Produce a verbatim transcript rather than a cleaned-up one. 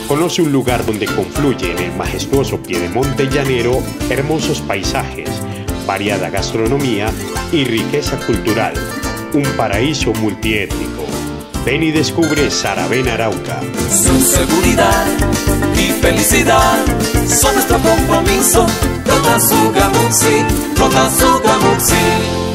Conoce un lugar donde confluyen el majestuoso piedemonte llanero, hermosos paisajes, variada gastronomía y riqueza cultural. Un paraíso multiétnico. Ven y descubre Saravena Arauca. Su seguridad y felicidad son nuestro compromiso. Rota Sugamuxi, Rota Sugamuxi.